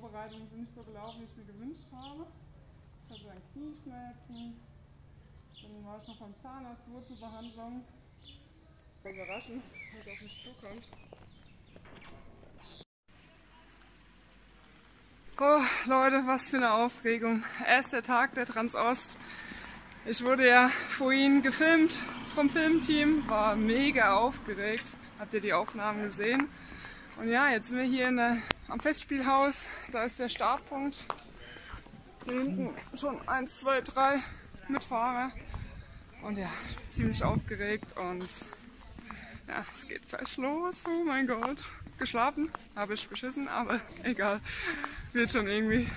Vorbereitungen sind nicht so gelaufen, wie ich mir gewünscht habe. Ich hatte dann Knieschmerzen. Dann war ich noch beim Zahnarzt, Wurzelbehandlung. Überraschen, was auf mich zukommt. Oh Leute, was für eine Aufregung. Erster Tag der Transost. Ich wurde ja vorhin gefilmt vom Filmteam, war mega aufgeregt. Habt ihr die Aufnahmen gesehen? Und ja, jetzt sind wir hier am Festspielhaus. Da ist der Startpunkt. Hier hinten schon 1, 2, 3 Mitfahrer. Und ja, ziemlich aufgeregt und ja, es geht gleich los. Oh mein Gott. Geschlafen, habe ich beschissen, aber egal. Wird schon irgendwie.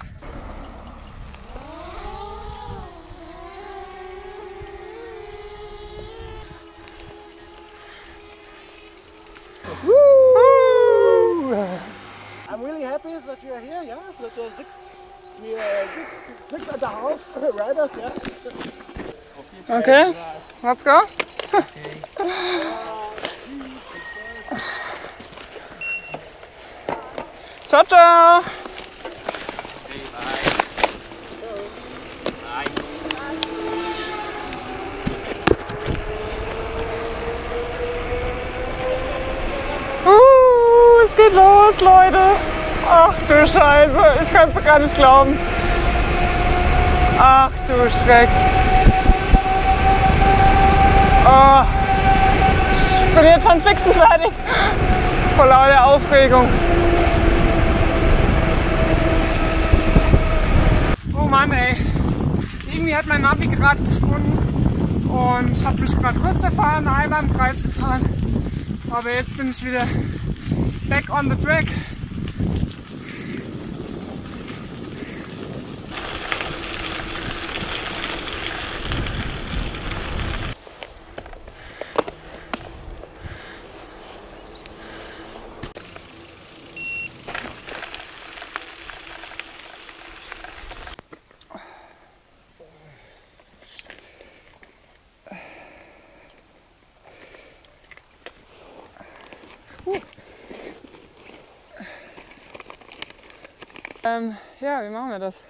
Woo! I'm really happy that you are here, yeah? That there are six and a half riders, yeah? Okay, let's go. Okay. Ciao, ciao. Okay, bye. Bye. Es geht los, Leute. Ach du Scheiße, ich kann es gar nicht glauben. Ach du Schreck. Oh, ich bin jetzt schon fix und fertig. Vor lauter Aufregung. Oh Mann, ey. Irgendwie hat mein Navi gerade gesprungen und ich habe mich gerade kurz erfahren, einmal im Kreis gefahren. Aber jetzt bin ich wieder back on the track. Ja, wie machen wir das?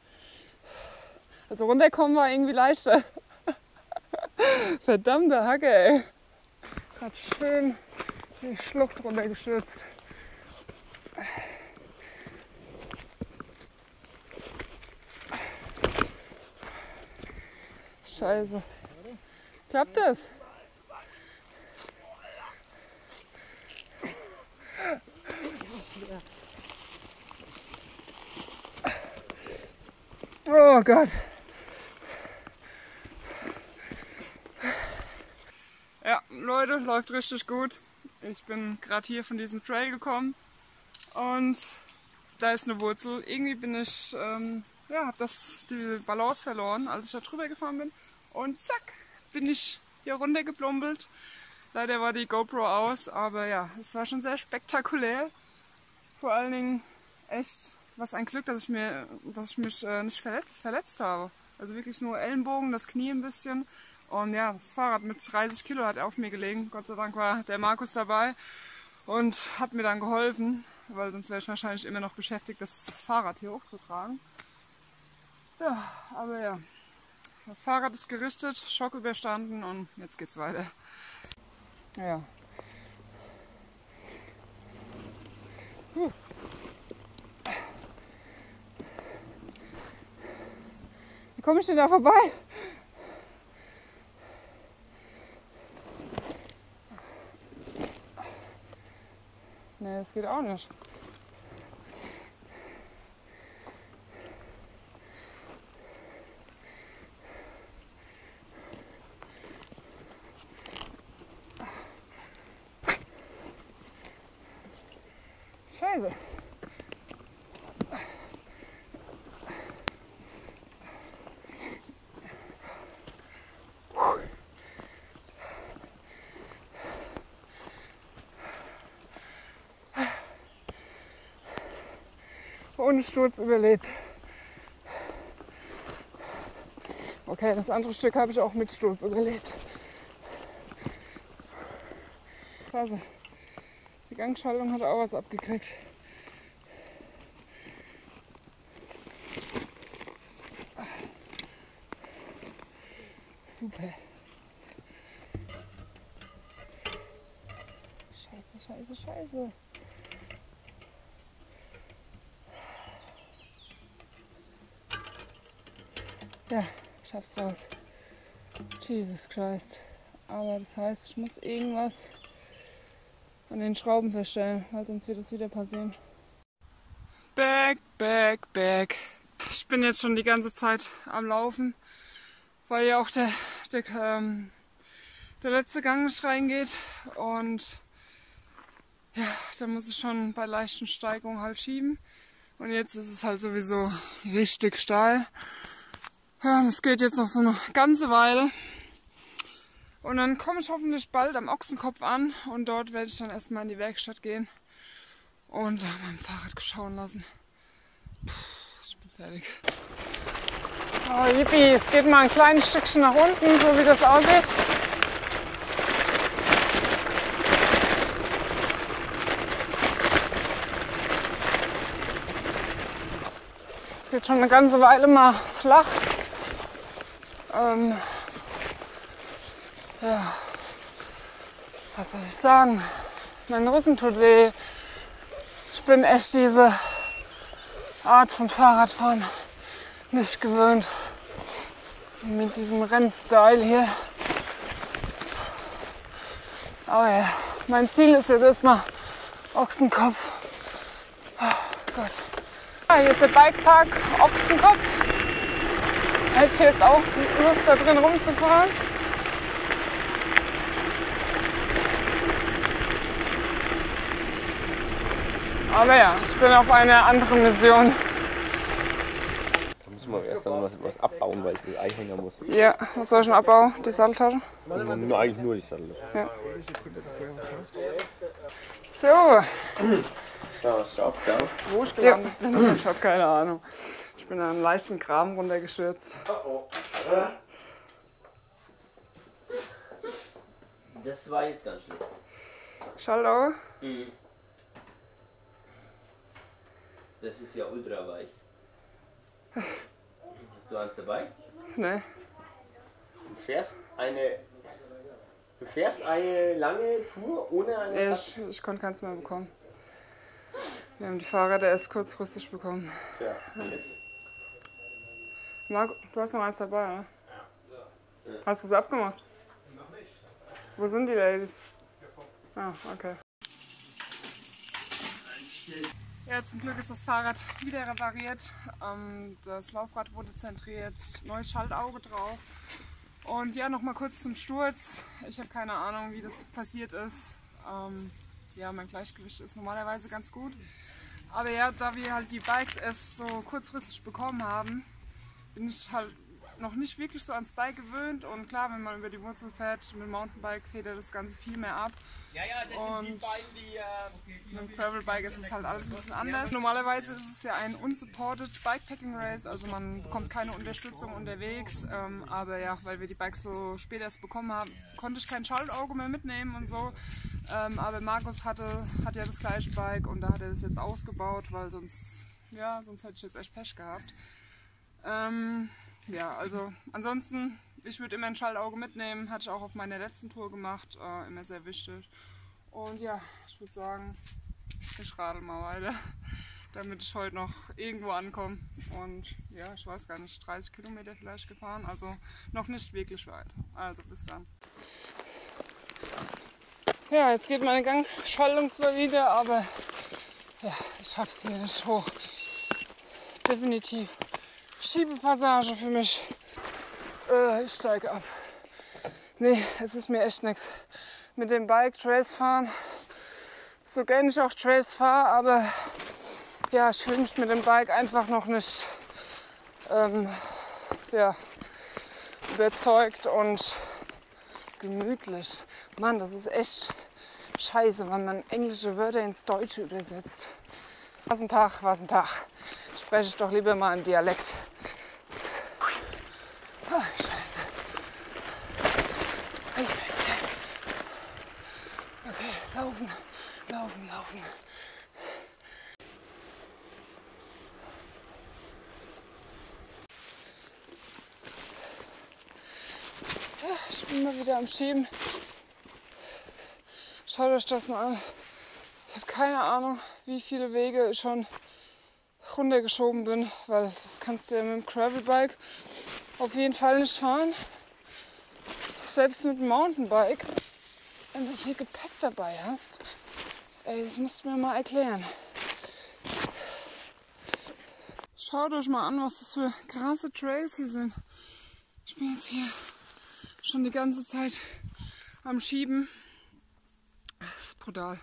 Also runterkommen war irgendwie leichter. Verdammte Hacke, ey. Gerade schön die Schlucht runtergestürzt. Scheiße. Klappt das? Oh Gott. Ja, Leute, läuft richtig gut. Ich bin gerade hier von diesem Trail gekommen und da ist eine Wurzel. Irgendwie bin ich, ja, habe die Balance verloren, als ich da drüber gefahren bin. Und zack, bin ich hier runtergeplumpelt. Leider war die GoPro aus, aber ja, es war schon sehr spektakulär. Vor allen Dingen echt, was ein Glück, dass ich mich nicht verletzt habe. Also wirklich nur Ellenbogen, das Knie ein bisschen. Und ja, das Fahrrad mit 30 Kilo hat auf mir gelegen. Gott sei Dank war der Markus dabei und hat mir dann geholfen, weil sonst wäre ich wahrscheinlich immer noch beschäftigt, das Fahrrad hier hochzutragen. Ja, aber ja, das Fahrrad ist gerichtet, Schock überstanden und jetzt geht's weiter. Ja. Wie komme ich denn da vorbei? Nee, das geht auch nicht. Scheiße. Ohne Sturz überlebt. Okay, das andere Stück habe ich auch mit Sturz überlebt. Klasse. Die Gangschaltung hat auch was abgekriegt. Super. Scheiße. Ja, ich hab's raus. Jesus Christ. Aber das heißt, ich muss irgendwas an den Schrauben verstellen, weil sonst wird es wieder passieren. Back. Ich bin jetzt schon die ganze Zeit am Laufen, weil ja auch der letzte Gang nicht reingeht. Und ja, da muss ich schon bei leichten Steigungen halt schieben. Und jetzt ist es halt sowieso richtig steil. Ja, das geht jetzt noch so eine ganze Weile. Und dann komme ich hoffentlich bald am Ochsenkopf an und dort werde ich dann erstmal in die Werkstatt gehen und mein Fahrrad schauen lassen. Puh, ich bin fertig. Oh, yippie, es geht mal ein kleines Stückchen nach unten, so wie das aussieht. Es geht schon eine ganze Weile mal flach. Ja, was soll ich sagen? Mein Rücken tut weh. Ich bin echt diese Art von Fahrradfahren nicht gewöhnt. Mit diesem Rennstyle hier. Aber ja, mein Ziel ist jetzt erstmal Ochsenkopf. Oh Gott. Ja, hier ist der Bikepark Ochsenkopf. Hätte ich jetzt auch Lust, da drin rumzufahren. Aber ja, ich bin auf einer anderen Mission. Da muss man erst dann was abbauen, weil ich das Ei hängen muss. Ja, was soll ich denn abbauen? Die Satteltasche? Eigentlich nur die Satteltasche. Ja. So. Ja, schau, ja. Wo ich gelandet bin? Ich habe keine Ahnung. Ich bin an einen leichten Graben runtergestürzt. Das war jetzt ganz schlecht. Schallauer? Mhm. Das ist ja ultra weich. Hast du eins dabei? Ne. Du fährst eine lange Tour ohne eine Sattel? Ich konnte keins mehr bekommen. Wir haben die Fahrräder erst kurzfristig bekommen. Tja, jetzt. Marco, du hast noch eins dabei, ne? Ja. Hast du es abgemacht? Noch nicht. Wo sind die Ladies? Ah, okay. Ja, zum Glück ist das Fahrrad wieder repariert. Das Laufrad wurde zentriert, neues Schaltauge drauf. Und ja, nochmal kurz zum Sturz. Ich habe keine Ahnung, wie das passiert ist. Ja, mein Gleichgewicht ist normalerweise ganz gut. Aber ja, da wir halt die Bikes erst so kurzfristig bekommen haben, bin ich halt noch nicht wirklich so ans Bike gewöhnt. Und klar, wenn man über die Wurzel fährt, mit dem Mountainbike federt das Ganze viel mehr ab. Ja, das und sind die beiden, die... mit dem Gravelbike ist es halt alles ein bisschen anders. Normalerweise ist es ja ein unsupported Bikepacking Race, also man bekommt keine Unterstützung unterwegs. Aber ja, weil wir die Bikes so spät erst bekommen haben, konnte ich kein Schaltauge mehr mitnehmen und so. Aber Markus hat ja das gleiche Bike und da hat er das jetzt ausgebaut, weil sonst hätte ich jetzt echt Pech gehabt. Ja, also ansonsten, ich würde immer ein Schaltauge mitnehmen, hatte ich auch auf meiner letzten Tour gemacht, immer sehr wichtig. Und ja, ich würde sagen, ich radel mal weiter, damit ich heute noch irgendwo ankomme. Und ja, ich weiß gar nicht, 30 Kilometer vielleicht gefahren, also noch nicht wirklich weit. Also bis dann. Ja, jetzt geht meine Gangschaltung zwar wieder, aber ja, ich schaff's hier nicht hoch. Definitiv Schiebepassage für mich. Ich steige ab. Nee, es ist mir echt nichts. Mit dem Bike Trails fahren, so gerne ich auch Trails fahre, aber ja, ich fühle mich mit dem Bike einfach noch nicht überzeugt und gemütlich. Mann, das ist echt scheiße, wenn man englische Wörter ins Deutsche übersetzt. Was ein Tag, was ein Tag. Spreche ich doch lieber mal im Dialekt. Oh, scheiße. Okay, laufen. Immer wieder am Schieben. Schaut euch das mal an. Ich habe keine Ahnung, wie viele Wege ich schon runtergeschoben bin, weil das kannst du ja mit dem Gravelbike auf jeden Fall nicht fahren. Selbst mit dem Mountainbike, wenn du hier Gepäck dabei hast, ey, das musst du mir mal erklären. Schaut euch mal an, was das für krasse Trails hier sind. Ich bin jetzt hier schon die ganze Zeit am Schieben. Das ist brutal.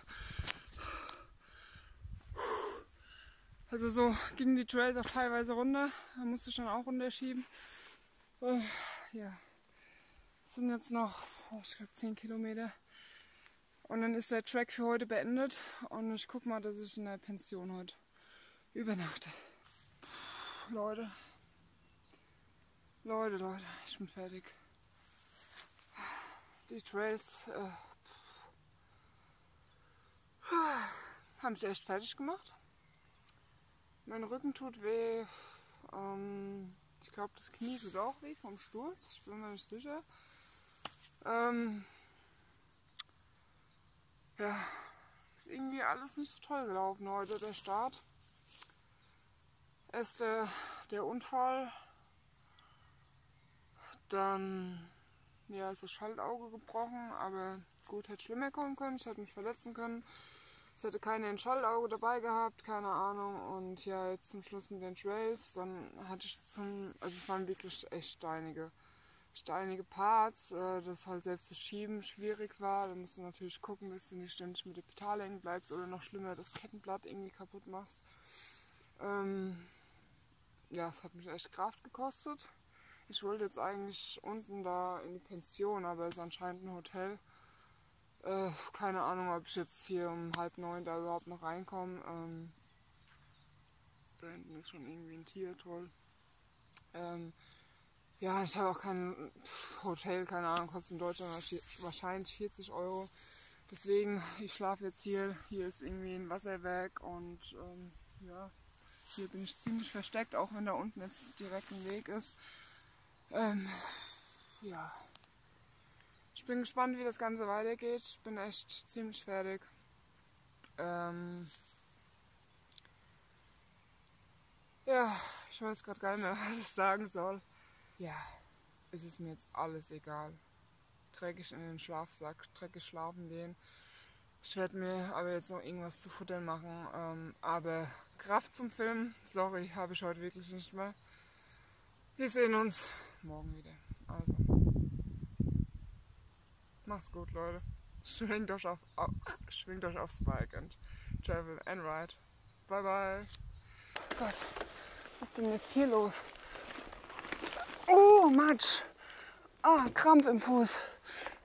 Also so gingen die Trails auch teilweise runter. Da musste ich dann auch runterschieben. Ja, es sind jetzt noch, ich glaube 10 Kilometer. Und dann ist der Track für heute beendet. Und ich gucke mal, dass ich in der Pension heute übernachte. Leute, ich bin fertig. Die Trails haben mich echt fertig gemacht. Mein Rücken tut weh. Ich glaube, das Knie tut auch weh vom Sturz. Ich bin mir nicht sicher. Ja, ist irgendwie alles nicht so toll gelaufen heute, der Start. Erst der Unfall, dann ja, ist das Schaltauge gebrochen, aber gut, hätte schlimmer kommen können, ich hätte mich verletzen können. Es hätte keiner ein Schaltauge dabei gehabt, keine Ahnung. Und ja, jetzt zum Schluss mit den Trails, dann hatte ich also es waren wirklich echt steinige Parts, dass halt selbst das Schieben schwierig war. Da musst du natürlich gucken, dass du nicht ständig mit der Pedale hängen bleibst oder noch schlimmer das Kettenblatt irgendwie kaputt machst. Ja, es hat mich echt Kraft gekostet. Ich wollte jetzt eigentlich unten da in die Pension, aber es ist anscheinend ein Hotel. Keine Ahnung, ob ich jetzt hier um 8:30 da überhaupt noch reinkomme. Da hinten ist schon irgendwie ein Tier, toll. Ja, ich habe auch kein Hotel, keine Ahnung, kostet in Deutschland wahrscheinlich 40 €. Deswegen, ich schlafe jetzt hier. Hier ist irgendwie ein Wasserwerk und ja, hier bin ich ziemlich versteckt, auch wenn da unten jetzt direkt ein Weg ist. Ja. Ich bin gespannt, wie das Ganze weitergeht. Ich bin echt ziemlich fertig. Ja, ich weiß gerade gar nicht mehr, was ich sagen soll. Ja, es ist mir jetzt alles egal. Dreckig in den Schlafsack, dreckig schlafen gehen. Ich werde mir aber jetzt noch irgendwas zu futtern machen. Aber Kraft zum Filmen, sorry, habe ich heute wirklich nicht mehr. Wir sehen uns morgen wieder. Also. Macht's gut, Leute. Schwingt euch aufs Bike and travel and ride. Bye bye. Gott, was ist denn jetzt hier los? Oh, Matsch. Ah, Krampf im Fuß.